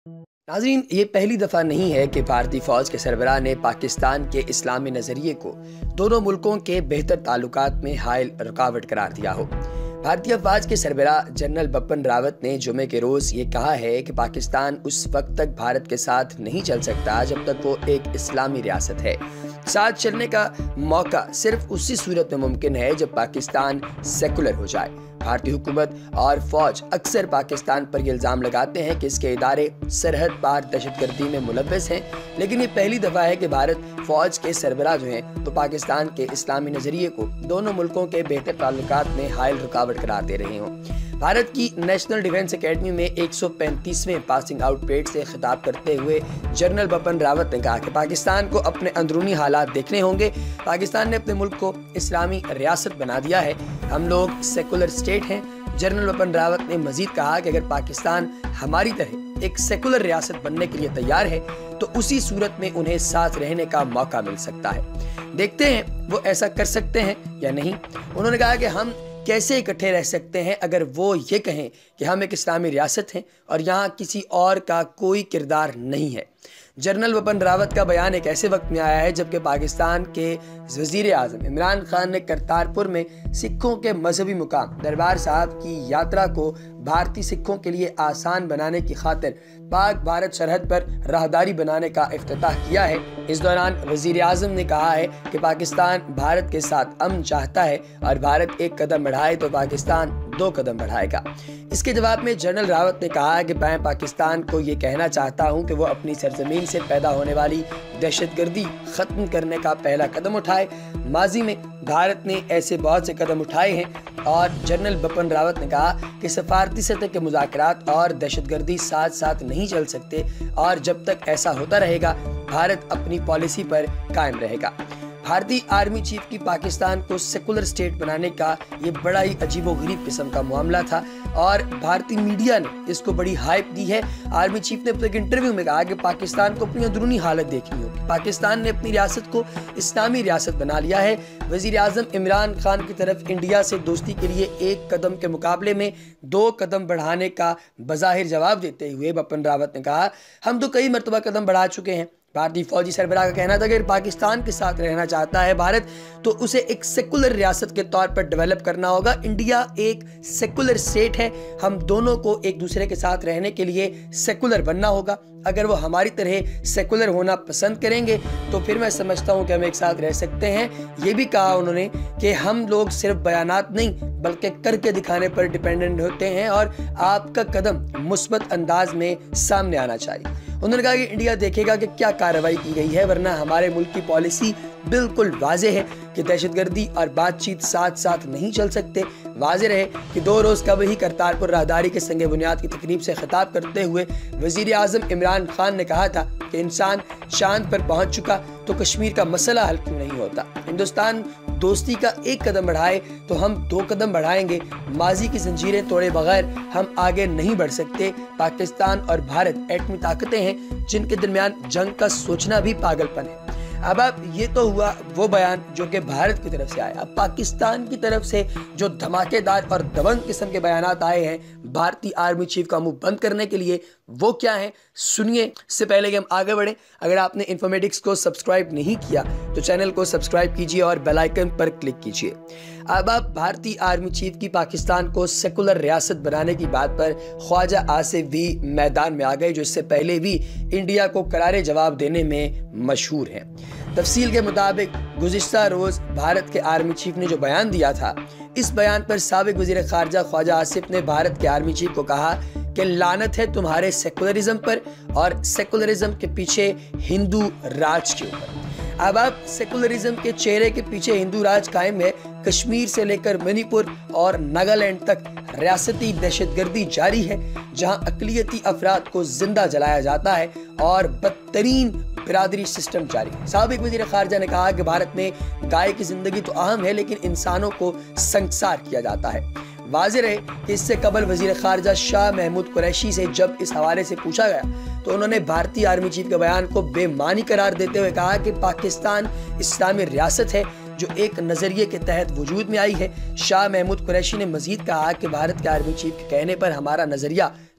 नाज़रीन, ये पहली दफ़ा नहीं है कि भारतीय फ़ौज के सरबराह ने पाकिस्तान के इस्लामी नज़रिए को दोनों मुल्कों के बेहतर ताल्लुकात में हायल रुकावट करार दिया हो। भारतीय फ़ौज के सरबराह जनरल बिपिन रावत ने जुमे के रोज़ ये कहा है कि पाकिस्तान उस वक्त तक भारत के साथ नहीं चल सकता जब तक वो एक इस्लामी रियासत है। साथ चलने का मौका सिर्फ उसी सूरत में मुमकिन है जब पाकिस्तान सेकुलर हो जाए। भारतीय हुकूमत और फौज अक्सर पाकिस्तान पर ये इल्ज़ाम लगाते हैं कि इसके इदारे सरहद पार दहशतगर्दी में मुलव्वस हैं, लेकिन ये पहली दफ़ा है कि भारत फौज के सरबराह जो हैं तो पाकिस्तान के इस्लामी नज़रिए को दोनों मुल्कों के बेहतर ताल्लुकात में हायल रुकावट करार दे रहे हों। भारत की नेशनल डिफेंस एकेडमी में 135वें पासिंग आउट परेड से खिताब करते हुए जनरल बिपिन रावत ने कहा कि पाकिस्तान को अपने अंदरूनी हालात देखने होंगे। पाकिस्तान ने अपने मुल्क को इस्लामी रियासत बना दिया है, हम लोग सेकुलर स्टेट हैं। जनरल बिपिन रावत ने मजीद कहा कि अगर पाकिस्तान हमारी तरह एक सेकुलर रियासत बनने के लिए तैयार है तो उसी सूरत में उन्हें साथ रहने का मौका मिल सकता है। देखते हैं वो ऐसा कर सकते हैं या नहीं। उन्होंने कहा कि हम कैसे इकट्ठे रह सकते हैं अगर वो ये कहें कि हम एक इस्लामी रियासत हैं और यहाँ किसी और का कोई किरदार नहीं है। जनरल बिपिन रावत का बयान एक ऐसे वक्त में आया है जबकि पाकिस्तान के वज़ीर आज़म इमरान खान ने करतारपुर में सिखों के मजहबी मुकाम दरबार साहब की यात्रा को भारतीय सिखों के लिए आसान बनाने की खातिर पाक भारत सरहद पर राहदारी बनाने का इफ्तिताह किया है। इस दौरान वज़ीर आज़म ने कहा है कि पाकिस्तान भारत के साथ अमन चाहता है और भारत एक कदम बढ़ाए तो पाकिस्तान 2 कदम बढ़ाएगा। इसके जवाब में जनरल रावत ने कहा कि मैं पाकिस्तान को ये कहना चाहता हूँ कि वो अपनी सरजमीन से पैदा होने वाली दहशतगर्दी ख़त्म करने का पहला कदम उठाए। माजी में भारत ने ऐसे बहुत से कदम उठाए हैं और जनरल बिपिन रावत ने कहा कि सफारती सतह के मुज़ाकरात और दहशतगर्दी साथ साथ नहीं चल सकते और जब तक ऐसा होता रहेगा भारत अपनी पॉलिसी पर कायम रहेगा। भारतीय आर्मी चीफ की पाकिस्तान को सेकुलर स्टेट बनाने का ये बड़ा ही अजीबोगरीब किस्म का मामला था और भारतीय मीडिया ने इसको बड़ी हाइप दी है। आर्मी चीफ ने अपने एक इंटरव्यू में कहा कि पाकिस्तान को अपनी अंदरूनी हालत देखनी होगी। पाकिस्तान ने अपनी रियासत को इस्लामी रियासत बना लिया है। वज़ीर आज़म इमरान खान की तरफ इंडिया से दोस्ती के लिए 1 कदम के मुकाबले में 2 कदम बढ़ाने का बज़ाहिर जवाब देते हुए बिपिन रावत ने कहा, हम तो कई मरतबा कदम बढ़ा चुके हैं। भारतीय फौजी सरबराह का कहना था कि अगर पाकिस्तान के साथ रहना चाहता है भारत तो उसे एक सेकुलर रियासत के तौर पर डेवलप करना होगा। इंडिया एक सेकुलर स्टेट है, हम दोनों को एक दूसरे के साथ रहने के लिए सेकुलर बनना होगा। अगर वो हमारी तरह सेकुलर होना पसंद करेंगे तो फिर मैं समझता हूँ कि हम एक साथ रह सकते हैं। ये भी कहा उन्होंने कि हम लोग सिर्फ बयानात नहीं बल्कि करके दिखाने पर डिपेंडेंट होते हैं और आपका कदम मुस्बत अंदाज में सामने आना चाहिए। उन्होंने कहा कि इंडिया देखेगा कि क्या कार्रवाई की गई है, वरना हमारे मुल्क की पॉलिसी बिल्कुल वाज़ेह है कि दहशतगर्दी और बातचीत साथ साथ नहीं चल सकते। वाज़ेह रहे कि 2 रोज़ कबल ही करतारपुर राहदारी के संग बुनियाद की तकरीब से खिताब करते हुए वज़ीर आज़म इमरान खान ने कहा था कि इंसान चांद पर पहुंच चुका तो कश्मीर का मसला हल क्यों नहीं होता। हिंदुस्तान दोस्ती का 1 कदम बढ़ाए तो हम 2 कदम बढ़ाएंगे। माजी की जंजीरें तोड़े बगैर हम आगे नहीं बढ़ सकते। पाकिस्तान और भारत एटमी ताकतें हैं जिनके दरमियान जंग का सोचना भी पागलपन है। अब आप ये तो हुआ वो बयान जो कि भारत की तरफ से आया। अब पाकिस्तान की तरफ से जो धमाकेदार और दबंग किस्म के बयानात आए हैं भारतीय आर्मी चीफ का मुंह बंद करने के लिए, वो क्या है सुनिए। इससे पहले कि हम आगे बढ़ें, अगर आपने इन्फॉमेटिक्स को सब्सक्राइब नहीं किया तो चैनल को सब्सक्राइब कीजिए और बेल आइकन पर क्लिक कीजिए। अब आप भारतीय आर्मी चीफ की पाकिस्तान को सेकुलर रियासत बनाने की बात पर ख्वाजा आसिफ भी मैदान में आ गए, जो इससे पहले भी इंडिया को करारे जवाब देने में मशहूर हैं। तफसील के मुताबिक गुज़िश्ता रोज़ भारत के आर्मी चीफ ने जो बयान दिया था, इस बयान पर साबिक वज़ीर ख़ारजा ख्वाजा आसिफ ने भारत के आर्मी चीफ को कहा कि लानत है तुम्हारे सेकुलरिज्म पर और सेकुलरिज्म के पीछे हिंदू राज के ऊपर। अब आप सेकुलरिज्म के चेहरे के पीछे हिंदू राज कायम है। कश्मीर से लेकर मणिपुर और नागालैंड तक रियासती दहशतगर्दी जारी है, जहां अक़लियती अफराद को जिंदा जलाया जाता है और बदतरीन बिरादरी सिस्टम जारी है। साबिक वज़ीर ख़ारजा ने कहा कि भारत में गाय की जिंदगी तो अहम है लेकिन इंसानों को संकसार किया जाता है। वाज़ेह रहे कि इससे कबल वज़ीर ख़ारजा शाह महमूद कुरैशी से जब इस हवाले से पूछा गया तो उन्होंने भारतीय आर्मी चीफ के बयान को बेमानी करार देते हुए कहा कि पाकिस्तान इस्लामी रियासत है जो एक नज़रिए के तहत वजूद में आई है। शाह महमूद कुरैशी ने मजीद कहा कि भारत के आर्मी चीफ के कहने पर हमारा नज़रिया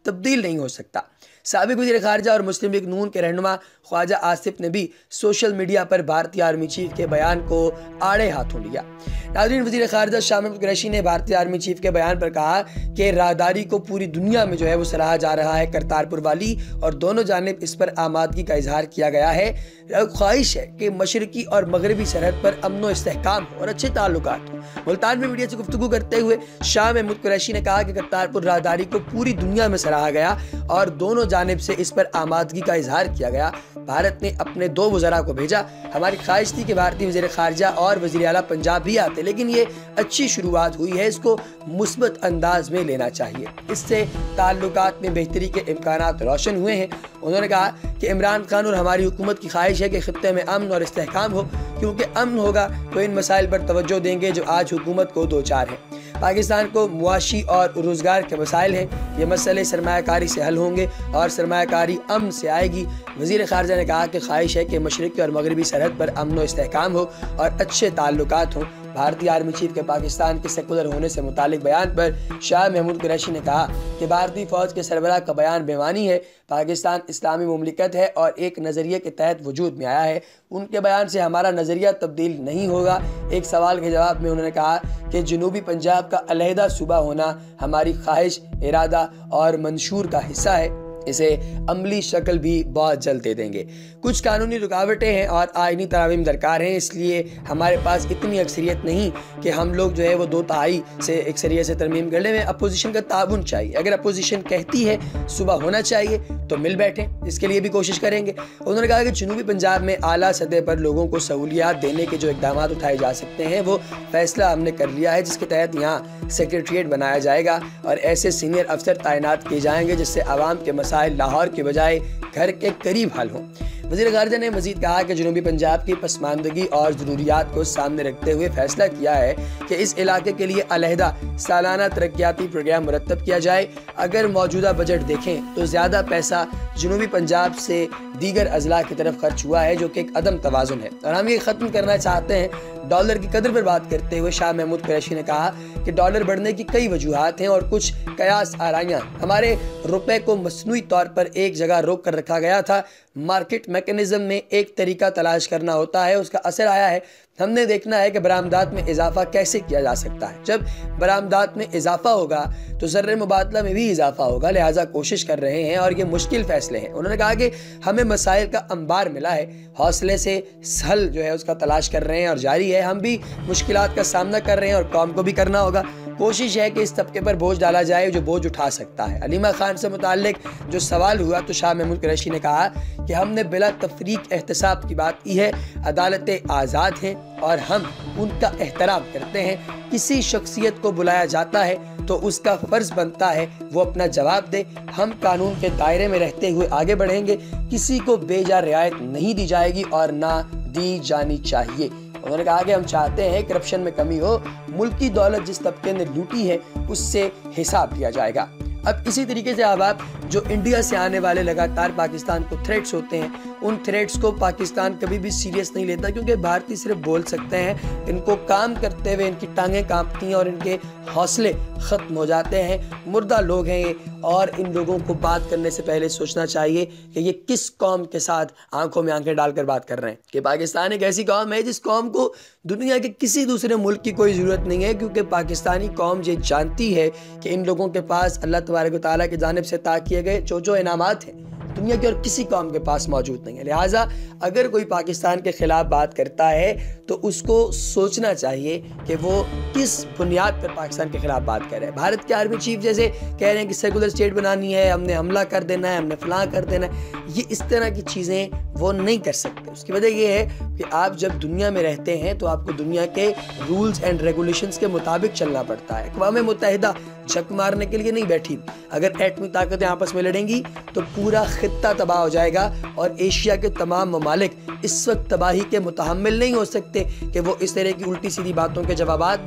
तब्दील नहीं हो सकता। साबिक वज़ीर ख़ारजा और मुस्लिम लीग नून के रहनुमा ख्वाजा आसिफ ने भी सोशल मीडिया पर भारतीय आर्मी चीफ के बयान को आड़े हाथों लिया। नाज़रीन, वज़ीर ख़ारजा शाह महमूद कुरैशी ने भारतीय आर्मी चीफ के बयान पर कहा कि राहदारी को पूरी दुनिया में वो सराहा जा रहा है करतारपुर वाली, और दोनों जानिब इस पर आमादगी का इजहार किया गया है। ख्वाहिश है कि मशरकी और मगरबी सरहद पर अमन व इस्तेहकाम हो और अच्छे ताल्लुकात हो। मुल्तान में मीडिया से गुफ्तगू करते हुए शाह महमूद कुरैशी ने कहा कि करतारपुर राहदारी को पूरी दुनिया में सराहा गया और दोनों जानिब से इस पर आमादगी का इजहार किया गया। भारत ने अपने 2 वज़रा को भेजा। हमारी ख्वाहिश थी कि भारतीय वज़ीर ख़ारजा और वज़ीर आला पंजाब भी आते, लेकिन ये अच्छी शुरुआत हुई है, इसको मुस्बत अंदाज में लेना चाहिए। इससे ताल्लुकात में बेहतरी के इम्कानात रोशन हुए हैं। उन्होंने कहा कि इमरान खान और हमारी हुकूमत की ख्वाहिश है कि खित्ते में अमन और इस्तेहकाम हो, क्योंकि अमन होगा तो इन मसाइल पर तवज्जो देंगे जो आज हुकूमत को दो चार हैं। पाकिस्तान को मुआशी और रोज़गार के मसाइल हैं, ये मसले सरमायाकारी से हल होंगे और सरमायाकारी अमन से आएगी। वज़ीर ख़ारजा ने कहा कि ख्वाहिश है कि मशरक़ी और मगरबी सरहद पर अमन व इस्तेहकाम हो और अच्छे ताल्लुकात हों। भारतीय आर्मी चीफ के पाकिस्तान के सेकुलर होने से मुतालिक बयान पर शाह महमूद कुरैशी ने कहा कि भारतीय फ़ौज के सरबराह का बयान बेमानी है। पाकिस्तान इस्लामी मुमलिकत है और एक नज़रिए के तहत वजूद में आया है। उनके बयान से हमारा नज़रिया तब्दील नहीं होगा। एक सवाल के जवाब में उन्होंने कहा कि जनूबी पंजाब का अलहदा सूबा होना हमारी ख्वाहिश, इरादा और मंशूर का हिस्सा है। इसे अमली शक्ल भी बहुत जल्द दे देंगे। कुछ कानूनी रुकावटें हैं और आईनी तरामीम दरकार हैं, इसलिए हमारे पास इतनी अक्सरियत नहीं कि हम लोग वो 2/3 से अक्सरियत से तरमीम कर लें। अपोजिशन का ताउन चाहिए। अगर अपोजिशन कहती है सुबह होना चाहिए तो मिल बैठें, इसके लिए भी कोशिश करेंगे। उन्होंने कहा कि जनूबी पंजाब में आला सतह पर लोगों को सहूलियात देने के जो इक़दाम उठाए जा सकते हैं वो फैसला हमने कर लिया है, जिसके तहत यहाँ सेक्रेटरीट बनाया जाएगा और ऐसे सीनियर अफसर तैनात किए जाएंगे जिससे आवाम के मसाइल लाहौर के बजाय घर के करीब हल हों। वज़ीर ख़ारजा ने मज़ीद कहा कि जनूबी पंजाब की पसमानदगी और ज़रूरियात को सामने रखते हुए फैसला किया है कि इस इलाके के लिए अलहदा सालाना तरक्याती प्रोग्राम मुरतब किया जाए। अगर मौजूदा बजट देखें तो ज़्यादा पैसा जनूबी पंजाब से दीगर अजला की तरफ खर्च हुआ है, जो कि एक अदम तवाज़ुन है और हम ये ख़त्म करना चाहते हैं। डॉलर की कदर पर बात करते हुए शाह महमूद कुरैशी ने कहा कि डॉलर बढ़ने की कई वजूहात हैं और कुछ कयास आराइयाँ। हमारे रुपए को मसनूई तौर पर एक जगह रोक कर रखा गया था। मार्केट मैकेनिज्म में एक तरीका तलाश करना होता है, उसका असर आया है। हमने देखना है कि बरामदात में इजाफा कैसे किया जा सकता है। जब बरामदात में इजाफा होगा तो ज़र्रे मुबादला में भी इजाफा होगा, लिहाजा कोशिश कर रहे हैं और ये मुश्किल फैसले हैं। उन्होंने कहा कि हमें मसाइल का अंबार मिला है, हौसले से हल उसका तलाश कर रहे हैं और जारी है। हम भी मुश्किलात का सामना कर रहे हैं और कौम को भी करना होगा। कोशिश है कि इस तबके पर बोझ डाला जाए जो बोझ उठा सकता है। अलीमा खान से मुताल्लिक जो सवाल हुआ तो शाह महमूद कुरैशी ने कहा कि हमने बिला तफरीक एहतसाब की बात की है। अदालतें आज़ाद हैं और हम उनका एहतराम करते हैं। किसी शख्सियत को बुलाया जाता है तो उसका फ़र्ज़ बनता है वो अपना जवाब दे। हम कानून के दायरे में रहते हुए आगे बढ़ेंगे। किसी को बेजा रियायत नहीं दी जाएगी और ना दी जानी चाहिए। उन्होंने कहा कि हम चाहते हैं करप्शन में कमी हो, मुल्की दौलत जिस तबके ने लूटी है उससे हिसाब लिया जाएगा। अब इसी तरीके से अब आप जो इंडिया से आने वाले लगातार पाकिस्तान को थ्रेट्स होते हैं, उन थ्रेट्स को पाकिस्तान कभी भी सीरियस नहीं लेता, क्योंकि भारतीय सिर्फ बोल सकते हैं, इनको काम करते हुए इनकी टांगें कांपती हैं और इनके हौसले ख़त्म हो जाते हैं। मुर्दा लोग हैं ये, और इन लोगों को बात करने से पहले सोचना चाहिए कि ये किस कौम के साथ आंखों में आंखें डालकर बात कर रहे हैं। कि पाकिस्तान एक ऐसी कौम है जिस कौम को दुनिया के किसी दूसरे मुल्क की कोई ज़रूरत नहीं है, क्योंकि पाकिस्तानी कौम ये जानती है कि इन लोगों के पास अल्लाह तबारक व तआला की जानिब से अता किए गए जो इनामात हैं दुनिया की और किसी कौम के पास मौजूद नहीं है। लिहाजा अगर कोई पाकिस्तान के खिलाफ बात करता है तो उसको सोचना चाहिए कि वो किस बुनियाद पर पाकिस्तान के खिलाफ बात कर रहे हैं। भारत के आर्मी चीफ जैसे कह रहे हैं कि सेकुलर स्टेट बनानी है, हमने हमला कर देना है, हमने फलां कर देना है, ये इस तरह की चीज़ें वो नहीं कर सकते। उसकी वजह ये है कि आप जब दुनिया में रहते हैं तो आपको दुनिया के रूल्स एंड रेगुलेशंस के मुताबिक चलना पड़ता है। अक़वाम मुत्तहिदा झक मारने के लिए नहीं बैठी। अगर एटमी ताकतें आपस में लड़ेंगी तो पूरा खित्ता तबाह हो जाएगा और एशिया के तमाम ममालिक इस वक्त तबाही के मुतहम्मिल नहीं हो सकते कि वो इस तरह की उल्टी सीधी बातों के जवाबात दें।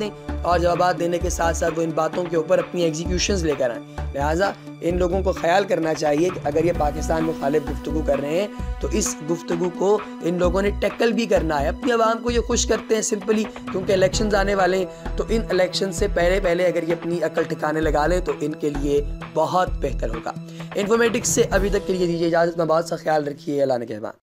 اور جوابات دینے کے ساتھ ساتھ وہ ان باتوں کے اوپر اپنی ایگزیکیوشنز لے کر آئیں۔ لہٰذا ان لوگوں کو خیال کرنا چاہیے کہ اگر یہ پاکستان مخالف گفتگو کر رہے ہیں تو اس گفتگو کو ان لوگوں نے ٹیکل بھی کرنا ہے۔ اپنی عوام کو یہ خوش کرتے ہیں سمپلی کیونکہ الیکشنز آنے والے ہیں، تو ان الیکشن سے پہلے اگر یہ اپنی عقل ٹھکانے لگا لیں تو ان کے لیے بہت بہتر ہوگا۔ انفارمیٹکس سے ابھی تک کے لیے دیجیے اجازت، میں بہت سا خیال رکھیے، اللہ نے کہبان۔